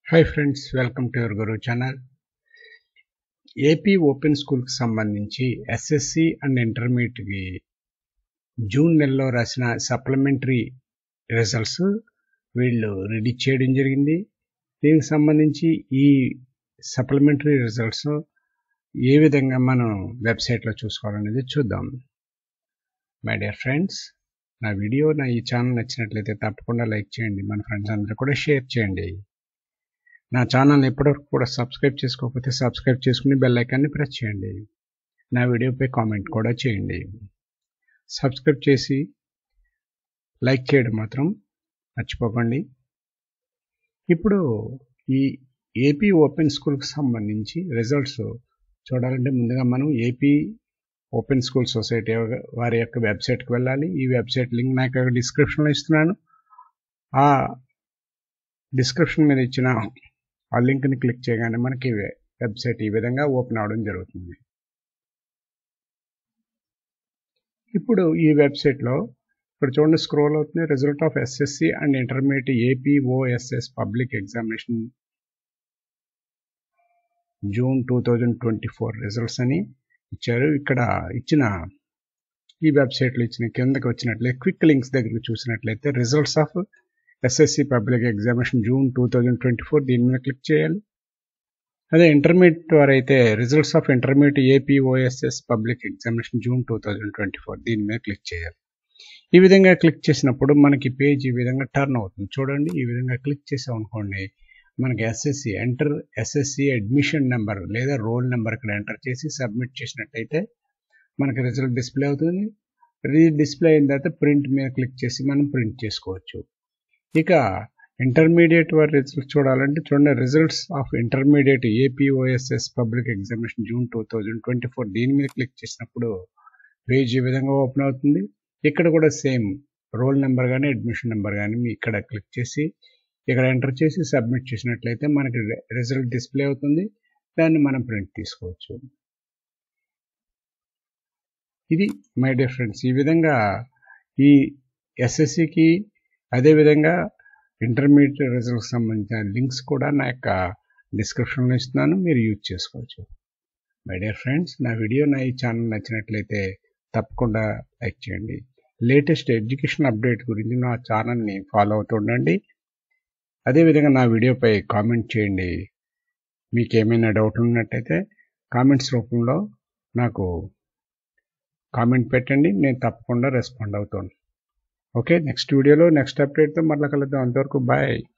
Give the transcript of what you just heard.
Hi friends, welcome to your guru channel. AP open స్కూల్కి సంబంధించి SSC and ఇంటర్మీడియట్కి June నెలలో రాసిన సప్లిమెంటరీ రిజల్ట్స్ వీళ్ళు రిలీజ్ చేయడం జరిగింది. దీనికి సంబంధించి ఈ సప్లిమెంటరీ రిజల్ట్స్ ఏ విధంగా మనం వెబ్సైట్లో చూసుకోవాలనేది చూద్దాం. మై డియర్ ఫ్రెండ్స్, నా ఈ ఛానల్ నచ్చినట్లయితే తప్పకుండా లైక్ చేయండి, మన ఫ్రెండ్స్ అందరూ కూడా షేర్ చేయండి. నా ఛానల్ ఎప్పటివరకు కూడా సబ్స్క్రైబ్ చేసుకోకపోతే సబ్స్క్రైబ్ చేసుకుని బెల్ ఐకాన్ని ప్రెస్ చేయండి. నా వీడియోపై కామెంట్ కూడా చేయండి. సబ్స్క్రైబ్ చేసి లైక్ చేయడం మాత్రం మర్చిపోకండి. ఇప్పుడు ఈ ఏపీ ఓపెన్ స్కూల్కి సంబంధించి రిజల్ట్స్ చూడాలంటే ముందుగా మనం ఏపీ ఓపెన్ స్కూల్ సొసైటీ వారి యొక్క వెబ్సైట్కి వెళ్ళాలి. ఈ వెబ్సైట్ లింక్ నాకు డిస్క్రిప్షన్లో ఇస్తున్నాను. ఆ డిస్క్రిప్షన్ మీద ఇచ్చిన ఆ లింక్ని క్లిక్ చేయగానే మనకి వెబ్సైట్ ఈ విధంగా ఓపెన్ అవడం జరుగుతుంది. ఇప్పుడు ఈ వెబ్సైట్లో ఇక్కడ చూడండి, స్క్రోల్ అవుతుంది. Result of SSC and intermediate APOSS public examination June 2024 results అని ఇచ్చారు. ఇక్కడ ఇచ్చిన ఈ వెబ్సైట్లో ఇచ్చిన కిందకి వచ్చినట్లయితే క్విక్ లింక్స్ దగ్గరికి చూసినట్లయితే results of SSC public examination June 2024 దీని మీద క్లిక్ చేయాలి. అదే ఇంటర్మీడియట్ వారైతే results of intermediate APOSS public examination June 2024 దీని మీద క్లిక్ చేయాలి. ఈ విధంగా క్లిక్ చేసినప్పుడు మనకి పేజ్ ఈ విధంగా టర్న్ అవుతుంది. చూడండి, ఈ విధంగా క్లిక్ చేసాం అనుకోండి, మనకి ఎస్ఎస్సి అడ్మిషన్ నెంబర్ లేదా రోల్ నెంబర్ ఇక్కడ ఎంటర్ చేసి సబ్మిట్ చేసినట్టయితే మనకి రిజల్ట్ డిస్ప్లే అవుతుంది. డిస్ప్లే అయిన తర్వాత ప్రింట్ మీద క్లిక్ చేసి మనం ప్రింట్ చేసుకోవచ్చు. ఇక ఇంటర్మీడియట్ వారి రిజల్ట్స్ చూడాలంటే చూడండి, results of intermediate APOSS public examination June 2024 దీని మీద క్లిక్ చేసినప్పుడు పేజ్ ఈ విధంగా ఓపెన్ అవుతుంది. ఇక్కడ కూడా సేమ్ రోల్ నెంబర్ కానీ అడ్మిషన్ నెంబర్ కానీ ఇక్కడ క్లిక్ చేసి ఇక్కడ ఎంటర్ చేసి సబ్మిట్ చేసినట్లయితే మనకి రిజల్ట్ డిస్ప్లే అవుతుంది. దాన్ని మనం ప్రింట్ తీసుకోవచ్చు. ఇది మై డియర్ ఫ్రెండ్స్, ఈ విధంగా ఈ ఎస్ఎస్సికి అదేవిధంగా ఇంటర్మీడియట్ రిజల్ట్కి సంబంధించిన లింక్స్ కూడా నా యొక్క డిస్క్రిప్షన్లో ఇస్తున్నాను, మీరు యూజ్ చేసుకోవచ్చు. మై డియర్ ఫ్రెండ్స్, నా ఈ ఛానల్ నచ్చినట్లయితే తప్పకుండా లైక్ చేయండి. లేటెస్ట్ ఎడ్యుకేషన్ అప్డేట్ గురించి నా ఛానల్ని ఫాలో అవుతూ ఉండండి. అదేవిధంగా నా వీడియోపై కామెంట్ చేయండి. మీకు ఏమైనా డౌట్ ఉన్నట్టయితే కామెంట్స్ రూపంలో నాకు కామెంట్ పెట్టండి, నేను తప్పకుండా రెస్పాండ్ అవుతాను. ఓకే, నెక్స్ట్ వీడియోలో నెక్స్ట్ అప్డేట్తో మళ్ళీ కలుద్దాం. అంతవరకు బాయ్.